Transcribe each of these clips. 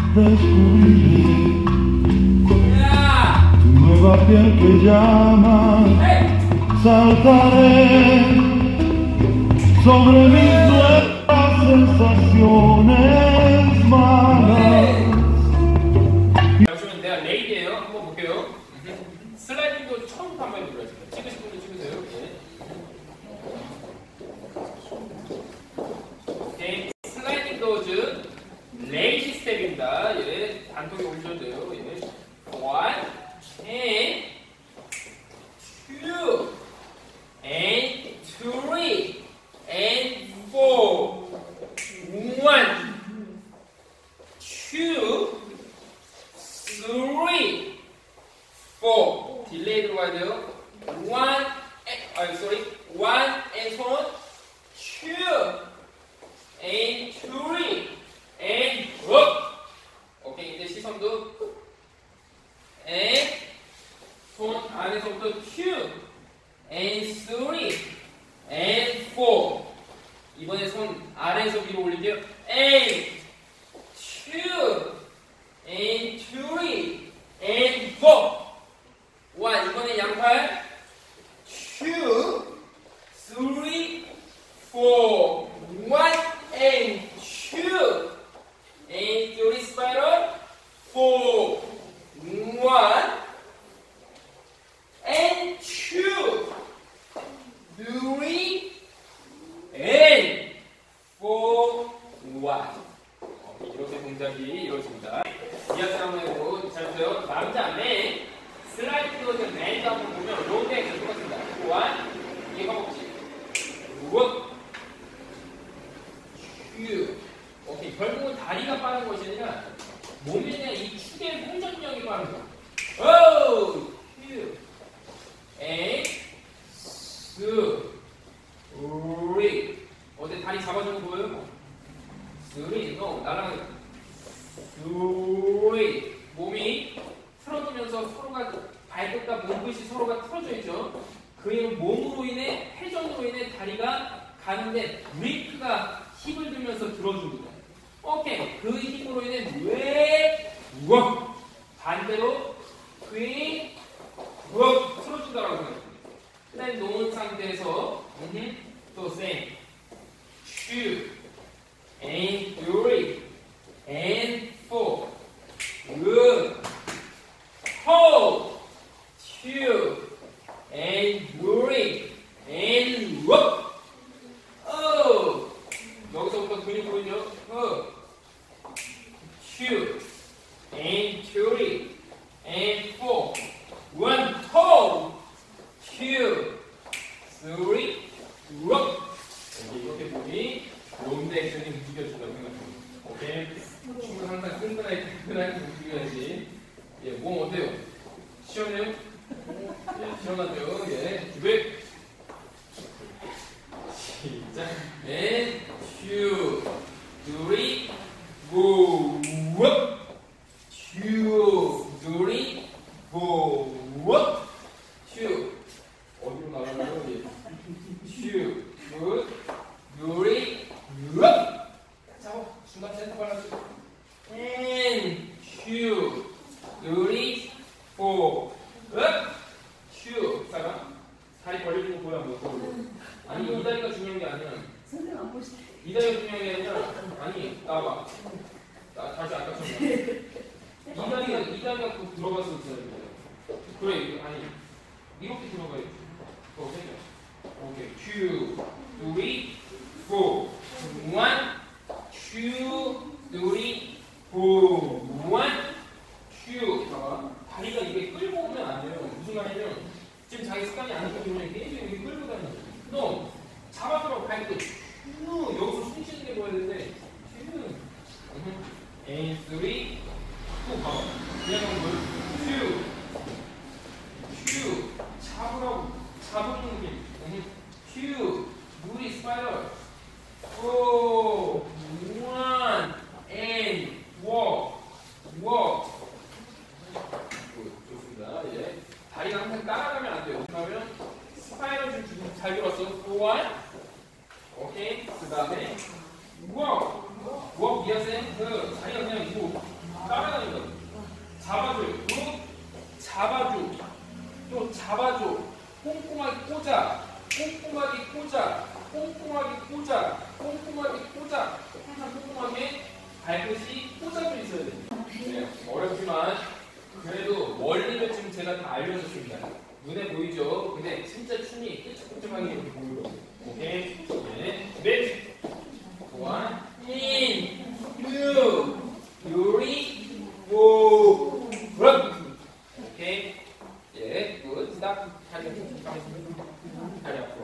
descubrí tu nueva piel que llama. Saltaré sobre mis nuevas sensaciones malas. 잠시만 내가 레이디예요. 한번 볼게요. 슬라이딩도 처음부터 한번 해보겠습니다. 찍으신 분들 찍으세요. 오케이. 슬라이딩 도즈 레이디 스텝입니다. 예, 단독에 올려줘야 돼요. 예. 1 and 2 and 3 and 4 1 2 3 4 딜레이 들어가야 돼요. 1 sorry 1 and 손 2 and 3 and up. 오케이. 이제 시선도 and 손 안에서부터 2 and 3 and 4. 이번에 손 아래에서 위로 올릴게요. and 2 and 3 and 4. 1. 이번에 양팔 2 3 4 1 and 2 and 3 spiral 4 1 and 2 3 and 4 1. 이렇게 동작이 이루어집니다. 이어서 한번 해보고 잘 보세요. 남자 맨 슬라이드 도는 맨도 한번 보면 롱백이 똑같습니다. 1 이게 허벅지 2 오케이. 결국은 다리가 빠른 것이 아니라 몸에 대한 이 축의 회전력이 빠른 거야. 오! 2 and 3 어때? 다리 잡아주는 거 보여요? 3 no 날아가는 3 몸이 틀어지면서 서로가 발끝과 몸끝이 서로가 틀어져있죠. 그 몸으로 인해 회전으로 인해 다리가 가는데 브레이크가 힘을 들면서 들어줍니다. 오케이. 그 힘으로 인해 왜 반대로 그 틀어준다라고 생각합니다. 그 다음에 놓은 상태에서 또 same 2 and 3 and 4 good hold 2 and 3 and up. 여기서부터 근육 보이죠? 2 and 3 and 4 1 hold 2 3 up. 이렇게 몸이 롱드 액션이 움직여준다고 생각합니다. 오케이. 춤은 항상 끈끈하게 움직여야지. 예, 몸 어때요? 시원해요? 예, 시원하죠? 예, 준비. 시작. And 2 3 go up 2 3 go up 2 어디로 나가나요? 예. 2 3 up 잡아. 중간 센터 발라주. and 2 3 4 up 2 잠깐. 다리 벌리는 거 보여 안 보여? 아니 이 다리가 중요한 게 아니야. 선생님 안 보시죠? 이 다리가 중요한 게 아니라 아니 나와봐. 다시 아까처럼 이 다리가 또 들어가서 그래. 아니 이렇게 들어가야지. 오케이. 2 3 4 1 2 3 4 1 봐봐. 다리가 이게 끌고 오면 안 돼요. 무슨 말이냐면 지금 자기 습관이 아니기 때문에 계속 여기 끌고 다니는 거야. 너 잡아주라고 발끝 여기서 숨 쉬는 게 보여야 되는데 지금 and 3 또 봐봐. 그냥 하면 2 잡으라고 잡는 게 2 무리 스파이럴 4 1 and walk 좋습니다. 예. 다리가 항상 따라가면 안 돼요. 그러면 스파이럴 좀 잘 들었어. 1 오케이. 그 다음에 walk 이어서 다리가 그냥 이거 따라가는 거. 잡아줘요. 잡아줘. 또 잡아줘. 꼼꼼하게 꽂아. 꼼꼼하게 꽂아. 꼼꼼하게 꽂아. 꼼꼼하게 꽂아. 항상 꼼꼼하게 발끝이 꽂아져 있어야 됩니다. 네, 어렵지만 그래도 원리는 지금 제가 다 알려줬습니다. 눈에 보이죠? 근데 진짜 춤이 끈적끈적하게 이렇게 보이거든요. 오케이? 네. 넷. 원. 인. 투. 유리. 오. 런. 오케이? 예. 굿. 스탑. 다리 앞으로. 다리 앞으로.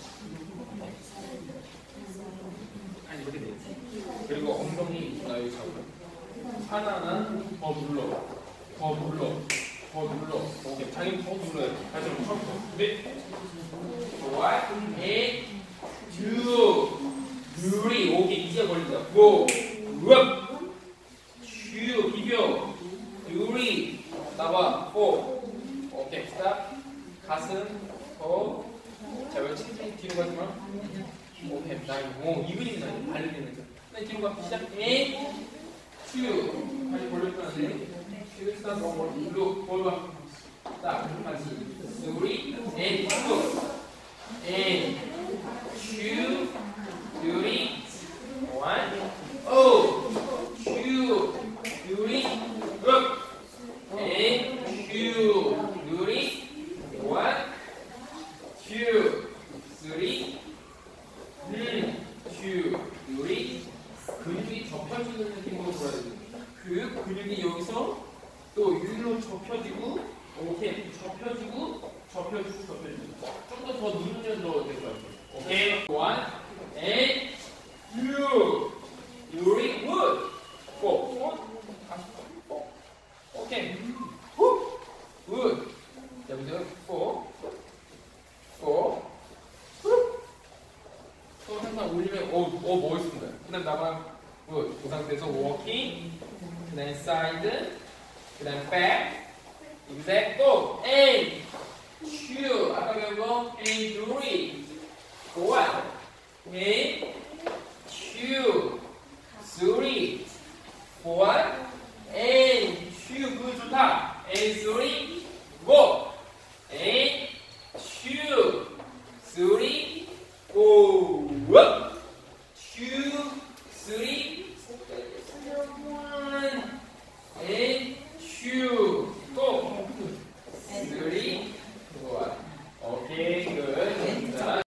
아니, 이렇게 돼. 그리고 엉덩이 여기 잡고. 하나하나 더 눌러. 더 눌러. 더 눌러. 오케이. 자기 더 눌러요. 다시 한번 처음부터. 네. 좋아. 넷. 두. 유리. 오케이. 이제 걸리자. 고. 으악. 슈. 비벼. 유리. 나와. 고. 오케이. 스탑. 가슴. 더. 자, 왜 칭칭 뒤로 가지 마. 오케이. 나 오, 이분입니다. 발리는 거. 네, 뒤로 가. 시작. 넷. 슈. 다시 벌려주면 안 돼. 슈. 스탑. 룩. 볼봐. 스탑. 다시. 유리. 넷. 슈. 넷. 슈. 유리. 원. 오. 슈. 유리. 룩. 넷. 슈. 유리. 원. 슈. 쓰리. 슈. 유리. 근육이 접혀지는 느낌으로 보여야 돼. 그 근육이 여기서 또 위로 접혀지고, 오케이. 접혀지고, 접혀지고, 접혀지고. 좀 더 누르면 더 될 것 같아요. 오케이. 원. 앤. 슈. 유리. 굿. 고. 고. 오케이. 후. 굿. 자, 여기서 고. 고. 후. 또 항상 올리면 멋있습니다. 그 다음 나만 굿. 그 상태에서 워킹. 그 다음에 사이드. 그 다음에 백. 이제 또 앤. 슈. 아까 배운 거 앤. 유리. 원. 앤. 슈. 쓰리. 원. 앤. 슈. 굿. 좋다. 앤. 쓰리. 고.